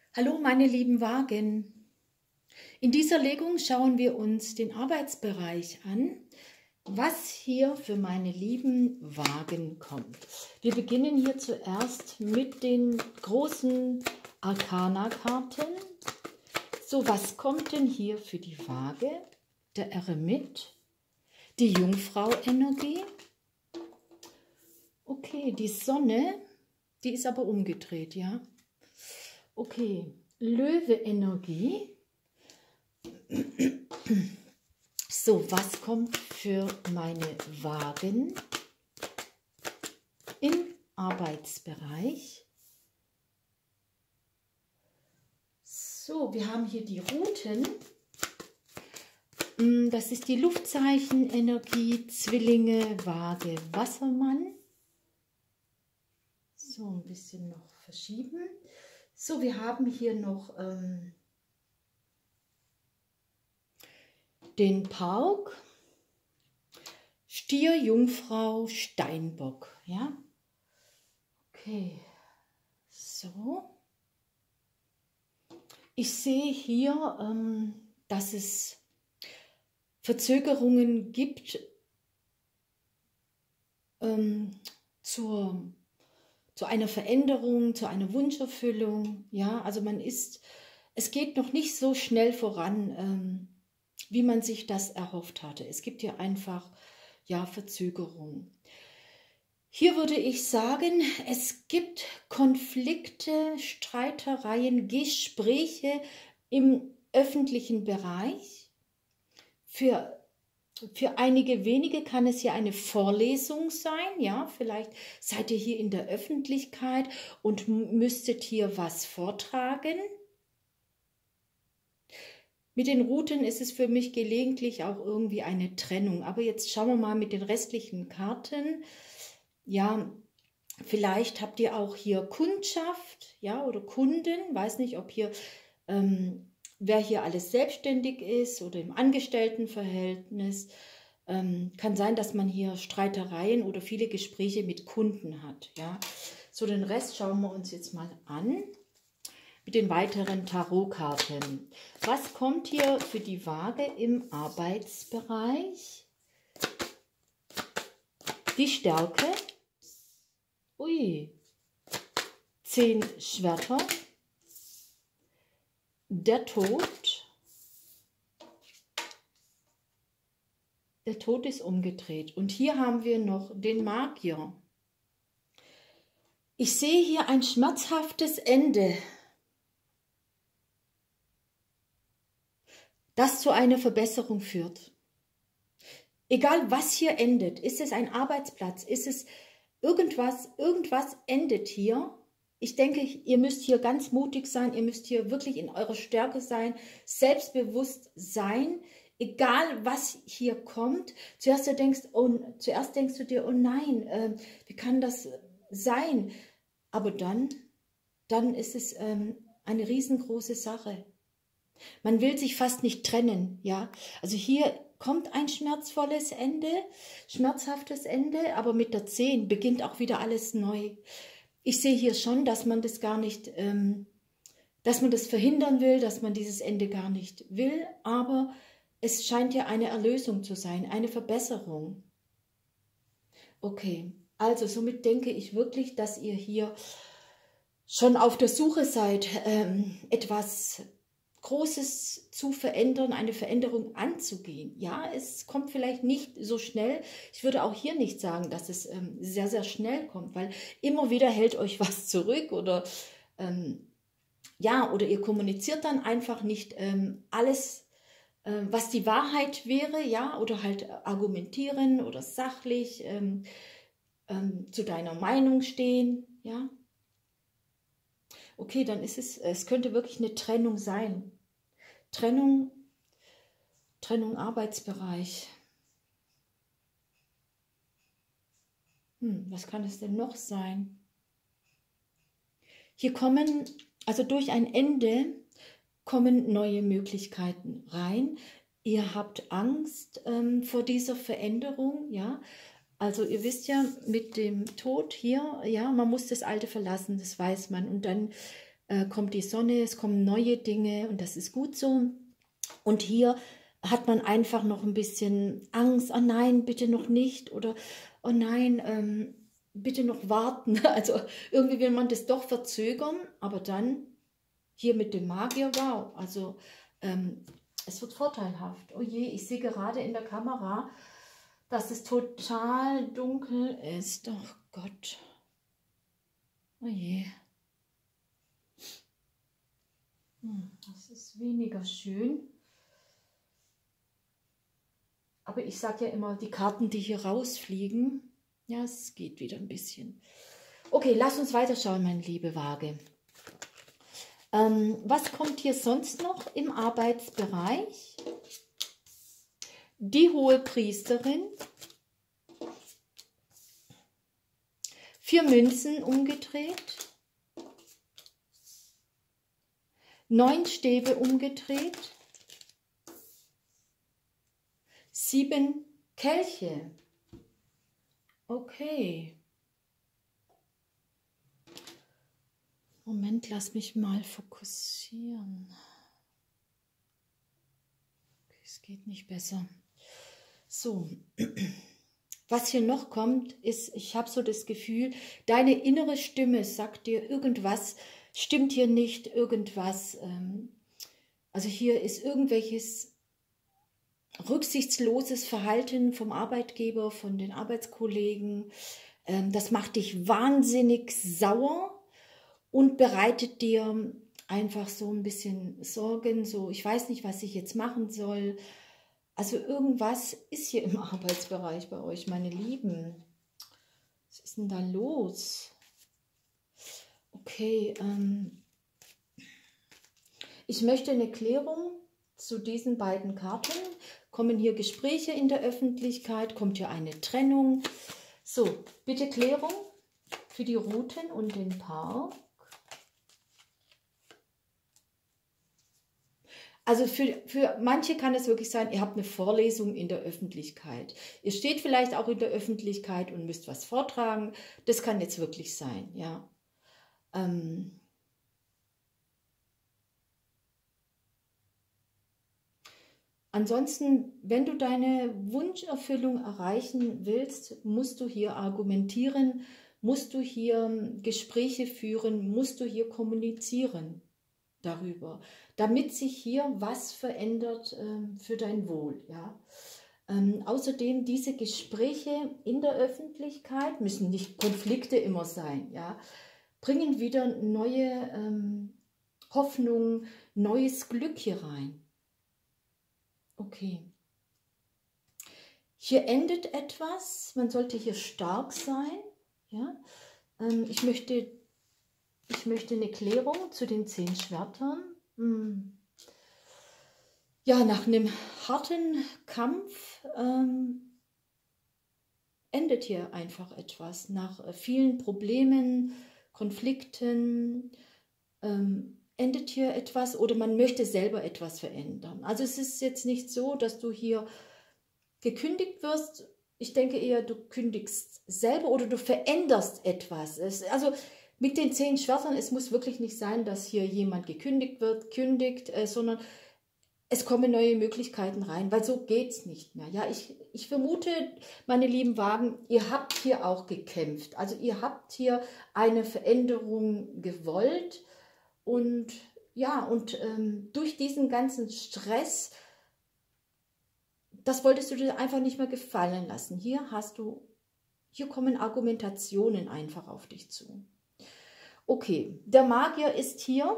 Hallo meine lieben Wagen. In dieser Legung schauen wir uns den Arbeitsbereich an, was hier für meine lieben Wagen kommt. Wir beginnen hier zuerst mit den großen Arkana-Karten. So, was kommt denn hier für die Waage? Der Eremit, die Jungfrau-Energie. Okay, die Sonne, die ist aber umgedreht, ja. Okay, Löwe-Energie. So, was kommt für meine Wagen im Arbeitsbereich? So, wir haben hier die Routen. Das ist die Luftzeichen-Energie, Zwillinge, Waage, Wassermann. So, ein bisschen noch verschieben. So, wir haben hier noch den Pauk, Stier, Jungfrau, Steinbock. Ja, okay, so. Ich sehe hier, dass es Verzögerungen gibt zu einer Veränderung, zu einer Wunscherfüllung. Ja, also es geht noch nicht so schnell voran, wie man sich das erhofft hatte. Es gibt hier einfach, ja, Verzögerung. Hier würde ich sagen, es gibt Konflikte, Streitereien, Gespräche im öffentlichen Bereich. Für einige wenige kann es hier eine Vorlesung sein, ja, vielleicht seid ihr hier in der Öffentlichkeit und müsstet hier was vortragen. Mit den Routen ist es für mich gelegentlich auch irgendwie eine Trennung, aber jetzt schauen wir mal mit den restlichen Karten. Ja, vielleicht habt ihr auch hier Kundschaft, ja, oder Kunden, weiß nicht, ob hier wer hier alles selbstständig ist oder im Angestelltenverhältnis. Kann sein, dass man hier Streitereien oder viele Gespräche mit Kunden hat. Ja. So, den Rest schauen wir uns jetzt mal an mit den weiteren Tarotkarten. Was kommt hier für die Waage im Arbeitsbereich? Die Stärke. Ui. 10 Schwerter. Der Tod. Der Tod ist umgedreht. Und hier haben wir noch den Magier. Ich sehe hier ein schmerzhaftes Ende, das zu einer Verbesserung führt. Egal was hier endet, ist es ein Arbeitsplatz, ist es irgendwas endet hier. Ich denke, ihr müsst hier ganz mutig sein, ihr müsst hier wirklich in eurer Stärke sein, selbstbewusst sein, egal was hier kommt. Zuerst denkst du dir, oh nein, wie kann das sein? Aber dann ist es eine riesengroße Sache. Man will sich fast nicht trennen, ja. Also hier kommt ein schmerzvolles Ende, schmerzhaftes Ende, aber mit der 10 beginnt auch wieder alles neu. Ich sehe hier schon, dass man das gar nicht, dass man das verhindern will, dass man dieses Ende gar nicht will, aber es scheint ja eine Erlösung zu sein, eine Verbesserung. Okay, also somit denke ich wirklich, dass ihr hier schon auf der Suche seid, etwas Großes zu verändern, eine Veränderung anzugehen. Ja, es kommt vielleicht nicht so schnell. Ich würde auch hier nicht sagen, dass es sehr, sehr schnell kommt, weil immer wieder hält euch was zurück oder ja, oder ihr kommuniziert dann einfach nicht alles, was die Wahrheit wäre, ja, oder halt argumentieren oder sachlich zu deiner Meinung stehen, ja. Okay, dann ist es könnte wirklich eine Trennung sein. Trennung Arbeitsbereich. Was kann es denn noch sein? Hier kommen, also durch ein Ende kommen neue Möglichkeiten rein. Ihr habt Angst vor dieser Veränderung, ja. Also ihr wisst ja, mit dem Tod hier, ja, man muss das Alte verlassen, das weiß man. Und dann kommt die Sonne, es kommen neue Dinge und das ist gut so. Und hier hat man einfach noch ein bisschen Angst, oh nein, bitte noch nicht oder oh nein, bitte noch warten. Also irgendwie will man das doch verzögern, aber dann hier mit dem Magier, wow, also es wird vorteilhaft. Oh je, ich sehe gerade in der Kamera, dass es total dunkel ist. Oh Gott. Oh je. Das ist weniger schön. Aber ich sage ja immer, die Karten, die hier rausfliegen, ja, es geht wieder ein bisschen. Okay, lass uns weiterschauen, meine liebe Waage. Was kommt hier sonst noch im Arbeitsbereich? Die Hohepriesterin. 4 Münzen umgedreht. 9 Stäbe umgedreht. 7 Kelche. Okay. Moment, lass mich mal fokussieren. Okay, es geht nicht besser. So, was hier noch kommt, ist, ich habe so das Gefühl, deine innere Stimme sagt dir, irgendwas stimmt hier nicht, irgendwas, also hier ist irgendwelches rücksichtsloses Verhalten vom Arbeitgeber, von den Arbeitskollegen, das macht dich wahnsinnig sauer und bereitet dir einfach so ein bisschen Sorgen, so ich weiß nicht, was ich jetzt machen soll. Also irgendwas ist hier im Arbeitsbereich bei euch, meine Lieben. Was ist denn da los? Okay, ich möchte eine Klärung zu diesen beiden Karten. Kommen hier Gespräche in der Öffentlichkeit? Kommt hier eine Trennung? So, bitte Klärung für die Routen und den Park. Also für manche kann es wirklich sein, ihr habt eine Vorlesung in der Öffentlichkeit. Ihr steht vielleicht auch in der Öffentlichkeit und müsst was vortragen. Das kann jetzt wirklich sein, ja. Ansonsten, wenn du deine Wunscherfüllung erreichen willst, musst du hier argumentieren, musst du hier Gespräche führen, musst du hier kommunizieren darüber, damit sich hier was verändert für dein Wohl. Ja? Außerdem diese Gespräche in der Öffentlichkeit müssen nicht Konflikte immer sein, ja? Bringen wieder neue Hoffnung, neues Glück hier rein. Okay. Hier endet etwas, man sollte hier stark sein. Ja? Ich möchte eine Klärung zu den 10 Schwertern. Ja, nach einem harten Kampf endet hier einfach etwas. Nach vielen Problemen, Konflikten endet hier etwas oder man möchte selber etwas verändern. Also es ist jetzt nicht so, dass du hier gekündigt wirst. Ich denke eher, du kündigst selber oder du veränderst etwas. Also mit den 10 Schwertern, es muss wirklich nicht sein, dass hier jemand gekündigt wird, sondern es kommen neue Möglichkeiten rein, weil so geht es nicht mehr. Ja, ich vermute, meine lieben Wagen, ihr habt hier auch gekämpft. Also ihr habt hier eine Veränderung gewollt und ja, und durch diesen ganzen Stress, das wolltest du dir einfach nicht mehr gefallen lassen. Hier kommen Argumentationen einfach auf dich zu. Okay, der Magier ist hier.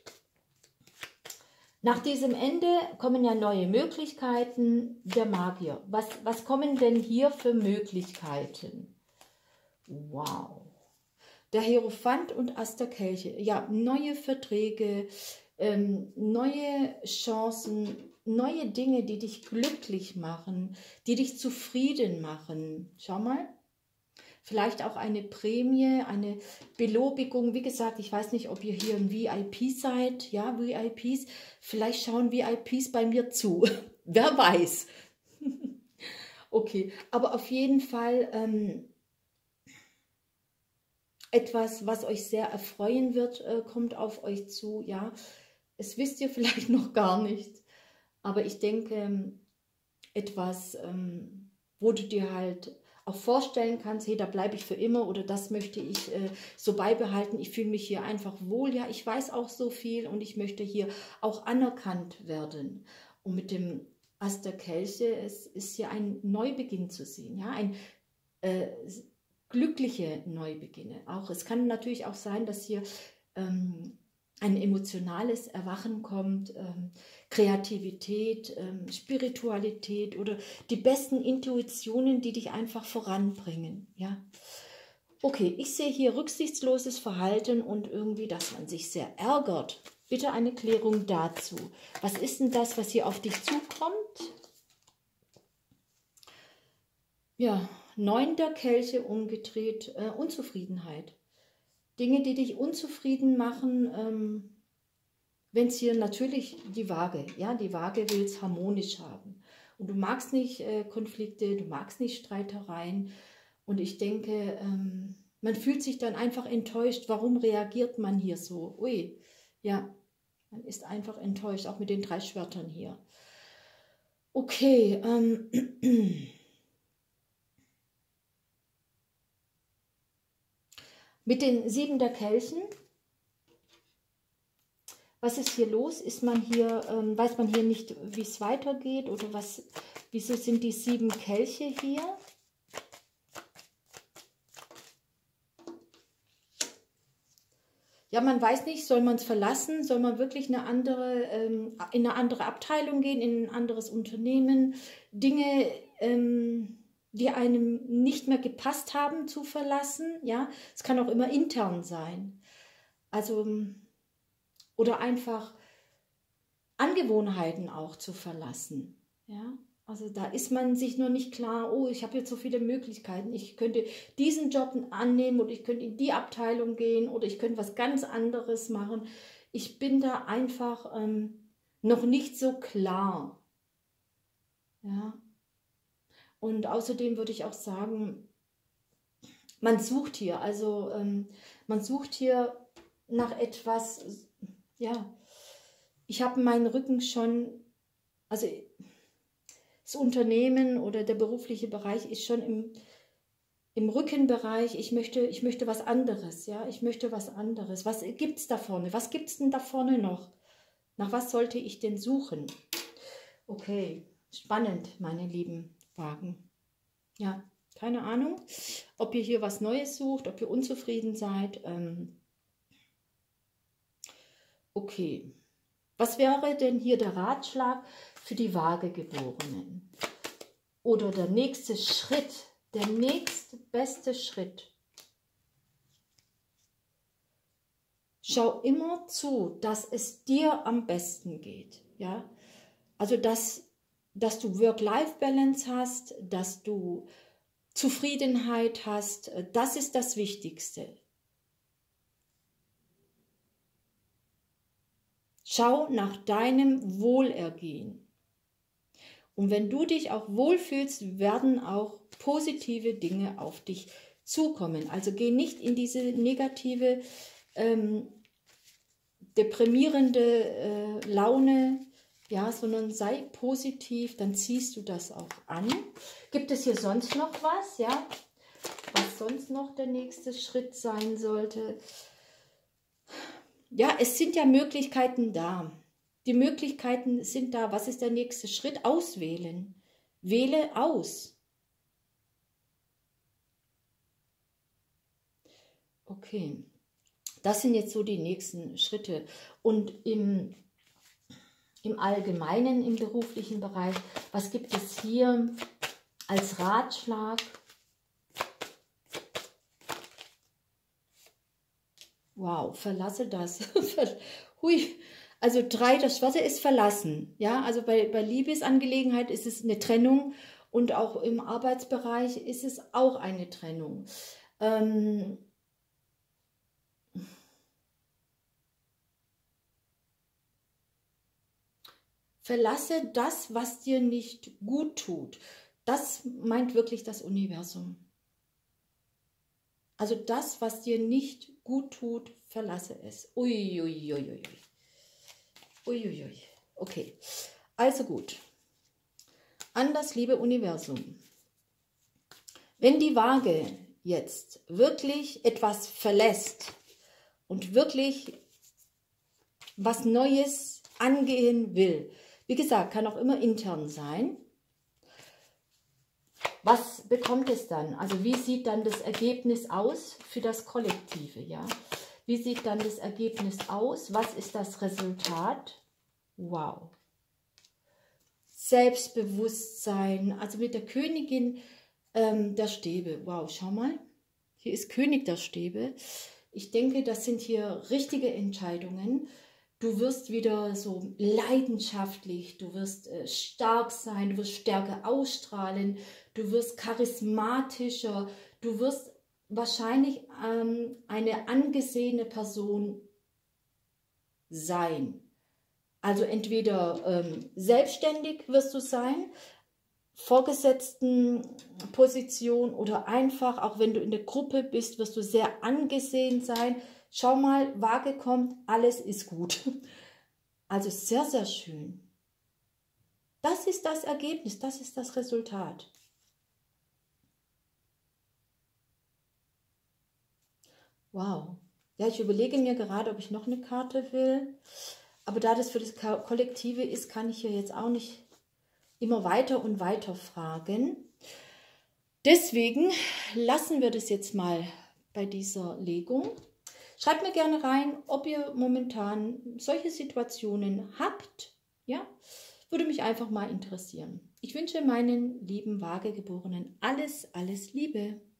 Nach diesem Ende kommen ja neue Möglichkeiten. Der Magier. Was kommen denn hier für Möglichkeiten? Wow. Der Hierophant und Ass der Kelche. Ja, neue Verträge, neue Chancen, neue Dinge, die dich glücklich machen, die dich zufrieden machen. Schau mal. Vielleicht auch eine Prämie, eine Belobigung. Wie gesagt, ich weiß nicht, ob ihr hier ein VIP seid. Ja, VIPs. Vielleicht schauen VIPs bei mir zu. Wer weiß. Okay, aber auf jeden Fall etwas, was euch sehr erfreuen wird, kommt auf euch zu. Ja, es wisst ihr vielleicht noch gar nicht. Aber ich denke, etwas, wo du dir halt auch vorstellen kannst, hey, da bleibe ich für immer oder das möchte ich so beibehalten. Ich fühle mich hier einfach wohl. Ja, ich weiß auch so viel und ich möchte hier auch anerkannt werden. Und mit dem Ass der Kelche, es ist hier ein Neubeginn zu sehen. Ja, ein glückliche Neubeginne. Auch es kann natürlich auch sein, dass hier ein emotionales Erwachen kommt, Kreativität, Spiritualität oder die besten Intuitionen, die dich einfach voranbringen. Ja? Okay, ich sehe hier rücksichtsloses Verhalten und irgendwie, dass man sich sehr ärgert. Bitte eine Klärung dazu. Was ist denn das, was hier auf dich zukommt? Ja, 9 der Kelche umgedreht, Unzufriedenheit. Dinge, die dich unzufrieden machen, wenn es hier natürlich die Waage, ja, die Waage will es harmonisch haben. Und du magst nicht Konflikte, du magst nicht Streitereien. Und ich denke, man fühlt sich dann einfach enttäuscht. Warum reagiert man hier so? Ui, ja, man ist einfach enttäuscht, auch mit den 3 Schwertern hier. Okay, mit den 7 der Kelchen, was ist hier los? Ist man hier, weiß man hier nicht, wie es weitergeht oder was? Wieso sind die 7 Kelche hier? Ja, man weiß nicht, soll man es verlassen? Soll man wirklich in eine andere Abteilung gehen, in ein anderes Unternehmen? Dinge, die einem nicht mehr gepasst haben, zu verlassen? Ja, es kann auch immer intern sein. Also, oder einfach Angewohnheiten auch zu verlassen. Ja, also da ist man sich noch nicht klar, oh, ich habe jetzt so viele Möglichkeiten, ich könnte diesen Job annehmen oder ich könnte in die Abteilung gehen oder ich könnte was ganz anderes machen. Ich bin da einfach noch nicht so klar. Ja, und außerdem würde ich auch sagen, man sucht hier, also man sucht hier nach etwas, ja, ich habe meinen Rücken schon, also das Unternehmen oder der berufliche Bereich ist schon im Rückenbereich. Ich möchte was anderes, ja, ich möchte was anderes. Was gibt es da vorne? Was gibt es denn da vorne noch? Nach was sollte ich denn suchen? Okay, spannend, meine lieben Wagen. Ja, keine Ahnung, ob ihr hier was Neues sucht, ob ihr unzufrieden seid. Okay. Was wäre denn hier der Ratschlag für die Waagegeborenen? Oder der nächste Schritt, der nächste beste Schritt? Schau immer zu, dass es dir am besten geht. Ja? Also, dass du Work-Life-Balance hast, dass du Zufriedenheit hast, das ist das Wichtigste. Schau nach deinem Wohlergehen. Und wenn du dich auch wohlfühlst, werden auch positive Dinge auf dich zukommen. Also geh nicht in diese negative, deprimierende Laune, ja, sondern sei positiv, dann ziehst du das auch an. Gibt es hier sonst noch was, ja? Was sonst noch der nächste Schritt sein sollte? Ja, es sind ja Möglichkeiten da. Die Möglichkeiten sind da. Was ist der nächste Schritt? Auswählen. Wähle aus. Okay, das sind jetzt so die nächsten Schritte. Und im Allgemeinen, im beruflichen Bereich, was gibt es hier als Ratschlag? Wow, verlasse das. Hui, also 3, das Schwarze ist verlassen. Ja, also bei Liebesangelegenheit ist es eine Trennung und auch im Arbeitsbereich ist es auch eine Trennung. Verlasse das, was dir nicht gut tut. Das meint wirklich das Universum. Also das, was dir nicht gut tut, verlasse es. Uiuiuiui. Uiuiui. Okay, also gut. An das liebe Universum. Wenn die Waage jetzt wirklich etwas verlässt und wirklich was Neues angehen will, wie gesagt, kann auch immer intern sein, was bekommt es dann? Also wie sieht dann das Ergebnis aus für das Kollektive? Ja? Wie sieht dann das Ergebnis aus? Was ist das Resultat? Wow. Selbstbewusstsein, also mit der Königin der Stäbe. Wow, schau mal. Hier ist König der Stäbe. Ich denke, das sind hier richtige Entscheidungen. Du wirst wieder so leidenschaftlich, du wirst stark sein, du wirst Stärke ausstrahlen, du wirst charismatischer, du wirst wahrscheinlich eine angesehene Person sein. Also entweder selbstständig wirst du sein, Vorgesetztenposition oder einfach, auch wenn du in der Gruppe bist, wirst du sehr angesehen sein. Schau mal, Waage kommt, alles ist gut. Also sehr, sehr schön. Das ist das Ergebnis, das ist das Resultat. Wow. Ja, ich überlege mir gerade, ob ich noch eine Karte will. Aber da das für das Kollektive ist, kann ich hier jetzt auch nicht immer weiter und weiter fragen. Deswegen lassen wir das jetzt mal bei dieser Legung. Schreibt mir gerne rein, ob ihr momentan solche Situationen habt. Ja, würde mich einfach mal interessieren. Ich wünsche meinen lieben Waagegeborenen alles, alles Liebe.